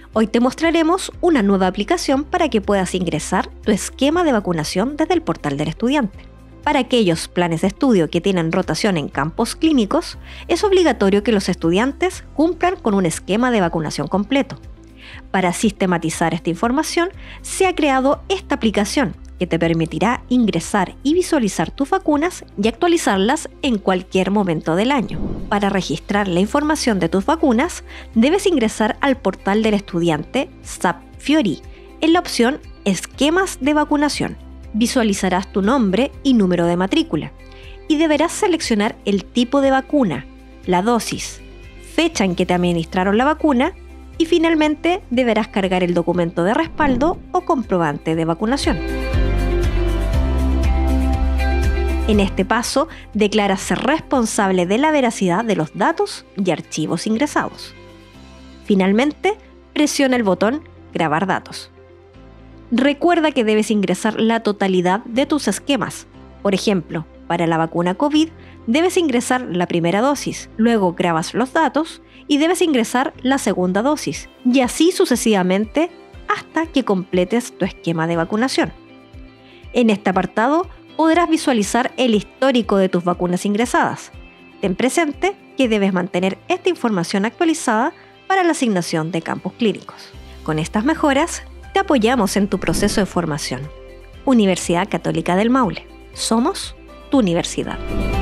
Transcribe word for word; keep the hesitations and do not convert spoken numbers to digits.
Hoy te mostraremos una nueva aplicación para que puedas ingresar tu esquema de vacunación desde el portal del estudiante. Para aquellos planes de estudio que tienen rotación en campos clínicos, es obligatorio que los estudiantes cumplan con un esquema de vacunación completo. Para sistematizar esta información, se ha creado esta aplicación que te permitirá ingresar y visualizar tus vacunas y actualizarlas en cualquier momento del año. Para registrar la información de tus vacunas, debes ingresar al portal del estudiante S A P Fiori en la opción Esquemas de vacunación. Visualizarás tu nombre y número de matrícula y deberás seleccionar el tipo de vacuna, la dosis, fecha en que te administraron la vacuna y finalmente deberás cargar el documento de respaldo o comprobante de vacunación. En este paso, declaras ser responsable de la veracidad de los datos y archivos ingresados. Finalmente, presiona el botón Grabar datos. Recuerda que debes ingresar la totalidad de tus esquemas. Por ejemplo, para la vacuna COVID, debes ingresar la primera dosis, luego grabas los datos y debes ingresar la segunda dosis, y así sucesivamente hasta que completes tu esquema de vacunación. En este apartado, podrás visualizar el histórico de tus vacunas ingresadas. Ten presente que debes mantener esta información actualizada para la asignación de campos clínicos. Con estas mejoras, te apoyamos en tu proceso de formación. Universidad Católica del Maule. Somos tu universidad.